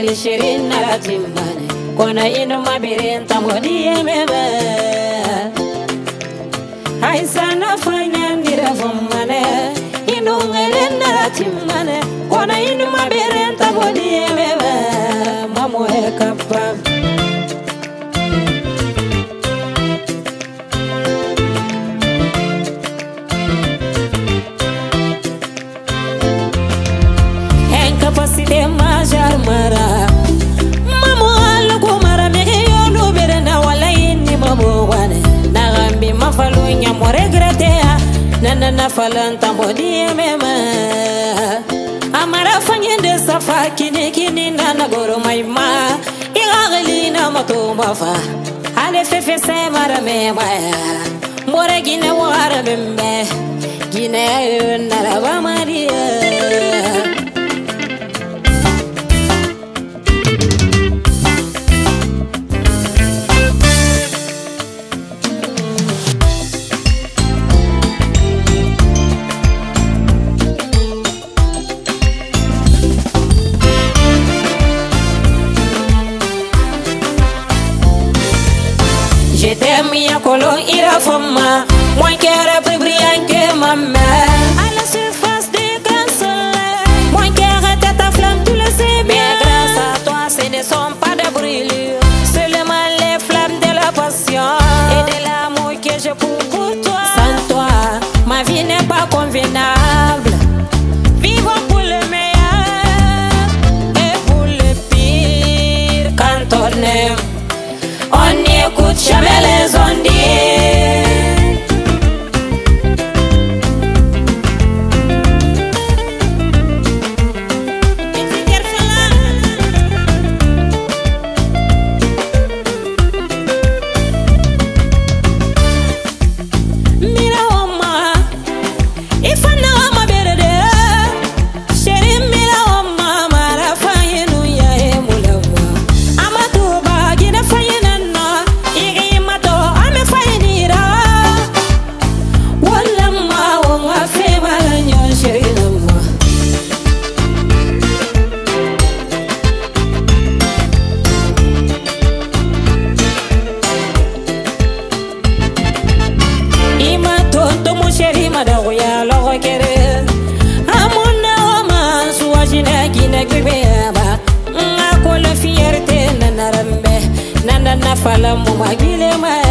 mali shirin naratimane kona inu mabirin tamodi emebe hay sana fanyandira fumane inu ngelen naratimane kona inu mabirin tamodi emebe mamu ekapa capacité majar mara mamu algo mara me yonu berena wala inni mamu wane nagambi mafalunya mo regrete nana falanta bodi mema amara fanyende safa kini nana goro maima igaglina matumba fa ale fefe se mara me maya more gine wara bembe gine nara maria j'étais mis à colon ira fama moi qui era brillant que ma mère à la surface du grand soleil moi qui era ta flamme tu le sais bien grâce à toi ce ne sont pas de brûlures seulement les flammes de la passion et de l'amour que j'ai pour toi sans toi ma vie n'est pas convenable vivons pour le meilleur et pour le pire quand on aime on n'écoute jamais les ondes. Nana fala mo magile ma